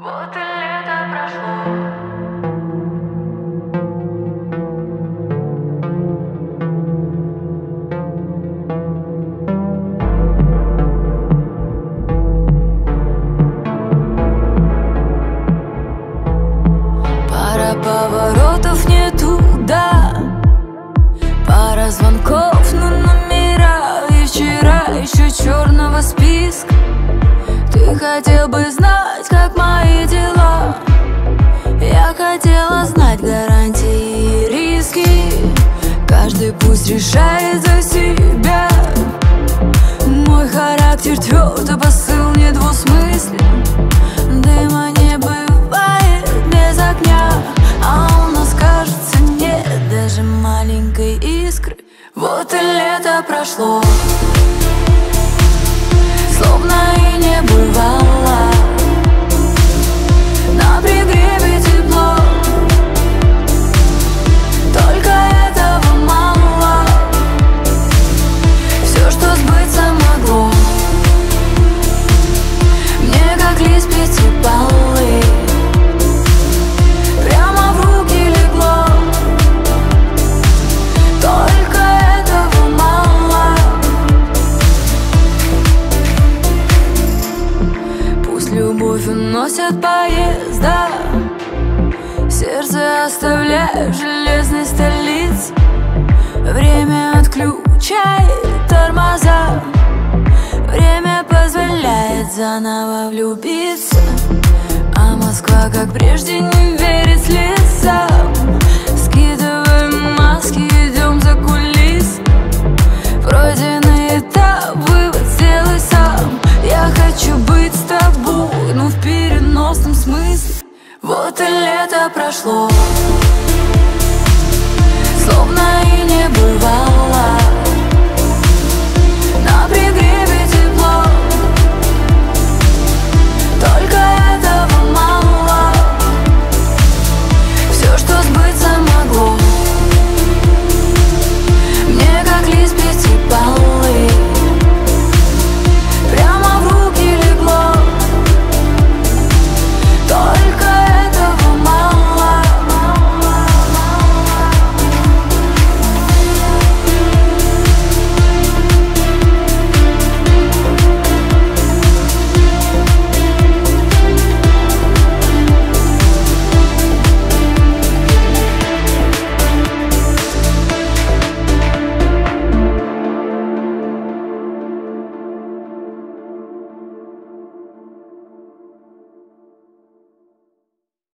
Вот и лето прошло. Пара поворотов не туда, пара звонков на номера. И вчера еще черного списка. Ты хотел бы знать, как мои дела. Я хотела знать гарантии и риски. Каждый пусть решает за себя. Мой характер тверд, а посыл недвусмыслен. Дыма не бывает без огня, а у нас, кажется, нет даже маленькой искры. Вот и лето прошло, словно и не бывало. На пригребе тепло, только этого мало. Все, что сбыться могло, мне как лист пятибаллы прямо в руки легло. Только этого мало. Пусть любовь уносит поезда, сердце оставляю в железной столице. Время отключает тормоза, время позволяет заново влюбиться. А Москва, как прежде, не верит слезам. Скидываем маски, идем за кулис. Пройденный этап, вывод сделай сам. Я хочу быть с тобой, но в переносном смысле. Вот и лето прошло.